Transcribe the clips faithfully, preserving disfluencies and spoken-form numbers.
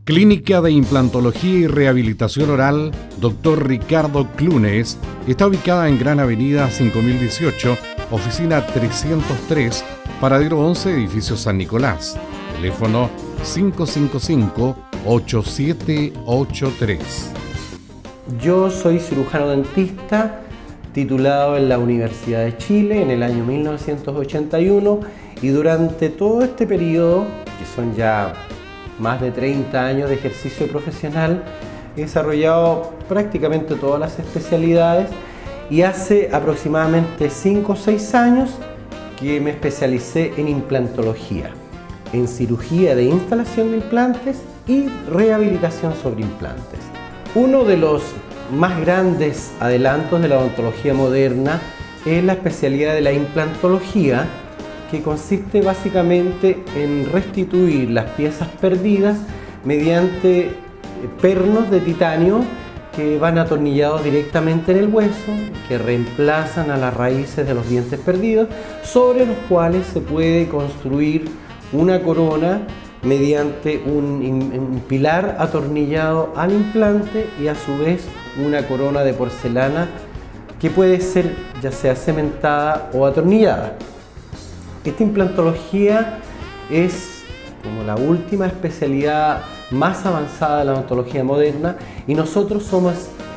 Clínica de Implantología y Rehabilitación Oral, doctor Ricardo Clunes, está ubicada en Gran Avenida cinco mil dieciocho, oficina trescientos tres, paradero once, edificio San Nicolás. Teléfono cinco cinco cinco, ocho siete ocho tres. Yo soy cirujano dentista, titulado en la Universidad de Chile en el año mil novecientos ochenta y uno, y durante todo este periodo, que son ya más de treinta años de ejercicio profesional, he desarrollado prácticamente todas las especialidades, y hace aproximadamente cinco o seis años que me especialicé en implantología, en cirugía de instalación de implantes y rehabilitación sobre implantes. Uno de los más grandes adelantos de la odontología moderna es la especialidad de la implantología, que consiste básicamente en restituir las piezas perdidas mediante pernos de titanio que van atornillados directamente en el hueso, que reemplazan a las raíces de los dientes perdidos, sobre los cuales se puede construir una corona mediante un, un pilar atornillado al implante y a su vez una corona de porcelana que puede ser ya sea cementada o atornillada. Esta implantología es como la última especialidad más avanzada de la odontología moderna, y nosotros somos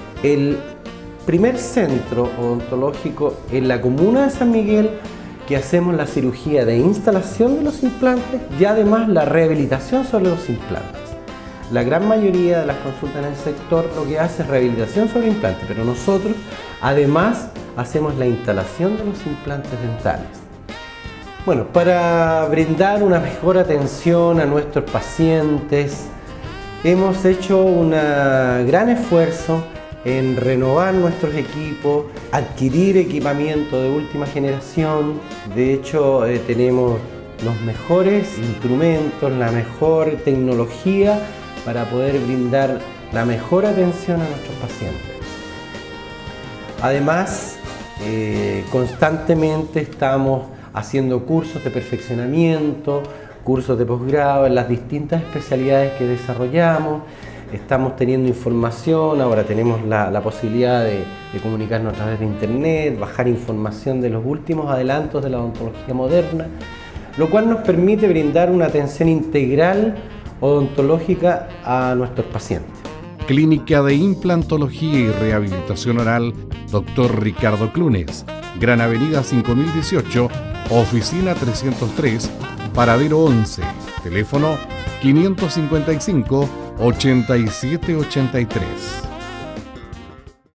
el primer centro odontológico en la comuna de San Miguel que hacemos la cirugía de instalación de los implantes y además la rehabilitación sobre los implantes. La gran mayoría de las consultas en el sector lo que hace es rehabilitación sobre implantes, pero nosotros además hacemos la instalación de los implantes dentales. Bueno, para brindar una mejor atención a nuestros pacientes, hemos hecho un gran esfuerzo en renovar nuestros equipos, adquirir equipamiento de última generación. De hecho, eh, tenemos los mejores instrumentos, la mejor tecnología para poder brindar la mejor atención a nuestros pacientes. Además, eh, constantemente estamos haciendo cursos de perfeccionamiento, cursos de posgrado en las distintas especialidades que desarrollamos. Estamos teniendo información, ahora tenemos la, la posibilidad de, de comunicarnos a través de internet, bajar información de los últimos adelantos de la odontología moderna, lo cual nos permite brindar una atención integral odontológica a nuestros pacientes. Clínica de Implantología y Rehabilitación Oral, doctor Ricardo Clunes, Gran Avenida cinco mil dieciocho, oficina trescientos tres, paradero once, teléfono quinientos cincuenta y cinco, ochenta y siete ochenta y tres.